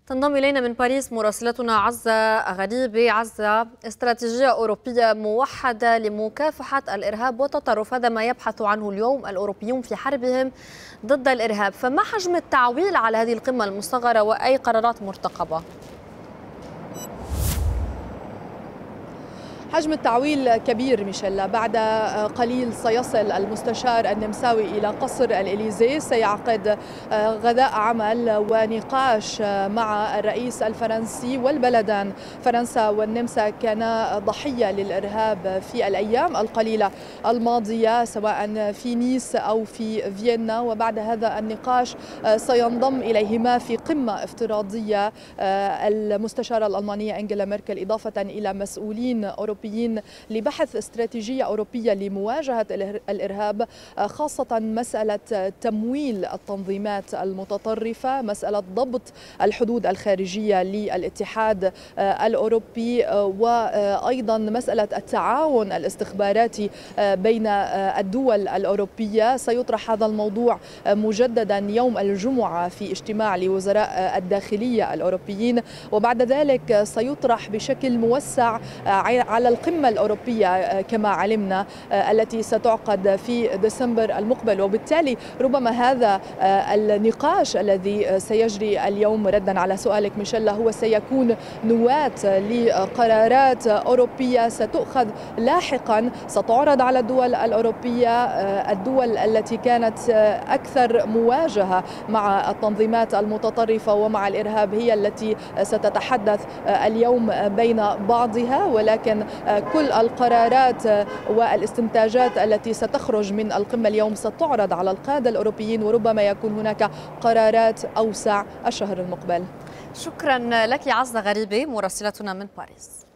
تنضم إلينا من باريس مراسلتنا عزة غريبي. عزة، استراتيجية أوروبية موحدة لمكافحة الإرهاب والتطرف، هذا ما يبحث عنه اليوم الأوروبيون في حربهم ضد الإرهاب، فما حجم التعويل على هذه القمة المصغرة وأي قرارات مرتقبة؟ حجم التعويل كبير ميشيلا. بعد قليل سيصل المستشار النمساوي إلى قصر الإليزيه، سيعقد غداء عمل ونقاش مع الرئيس الفرنسي، والبلدان فرنسا والنمسا كانا ضحية للإرهاب في الأيام القليلة الماضية سواء في نيس أو في فيينا، وبعد هذا النقاش سينضم إليهما في قمة افتراضية المستشارة الألمانية أنجيلا ميركل إضافة إلى مسؤولين أوروبيين لبحث استراتيجية أوروبية لمواجهة الإرهاب، خاصة مسألة تمويل التنظيمات المتطرفة، مسألة ضبط الحدود الخارجية للاتحاد الأوروبي، وأيضا مسألة التعاون الاستخباراتي بين الدول الأوروبية. سيطرح هذا الموضوع مجددا يوم الجمعة في اجتماع لوزراء الداخلية الأوروبيين، وبعد ذلك سيطرح بشكل موسع على القمة الأوروبية كما علمنا التي ستعقد في ديسمبر المقبل. وبالتالي ربما هذا النقاش الذي سيجري اليوم، ردا على سؤالك ميشيلا، هو سيكون نواة لقرارات أوروبية ستؤخذ لاحقا، ستعرض على الدول الأوروبية، الدول التي كانت أكثر مواجهة مع التنظيمات المتطرفة ومع الإرهاب هي التي ستتحدث اليوم بين بعضها، ولكن كل القرارات والاستنتاجات التي ستخرج من القمة اليوم ستعرض على القادة الأوروبيين، وربما يكون هناك قرارات أوسع الشهر المقبل. شكرا لك عزة غريبي مراسلتنا من باريس.